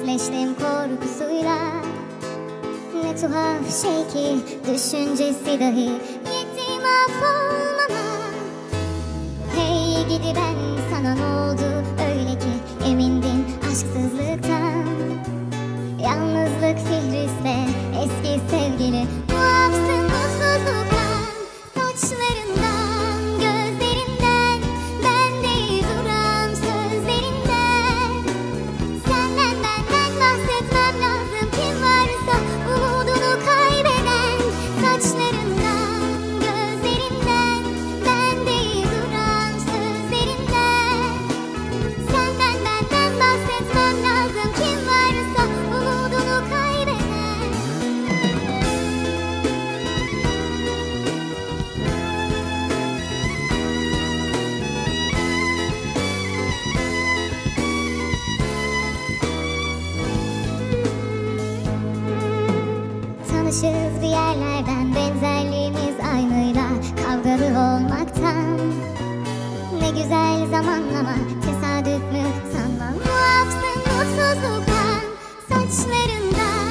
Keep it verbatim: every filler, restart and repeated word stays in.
Yüzleştim korkusuyla. Ne tuhaf şey ki düşüncesi dahi yetti mahvolmama. Hey gidi ben, sana ne oldu öyle ki emindin aşksızlıktan. Yalnızlık Fihriste eski sevgili, muafsın mutsuzluktan. Saçlarından, gözlerinden, bende duran sözlerinden. Senden benden bahsetmem lazım, kim varsa umudunu kaybeden. Saçlarından, gözlerinden, bende duran sözlerinden. Senden benden bahsetmem lazım, kim varsa umudunu kaybeden. Tanışırız bir yerlerden, benzerliğimiz aynıyla kavgalı olmaktan. Ne güzel zamanlama, tesadüf mü sanmam. Muafsın mutsuzluktan, saçlarından,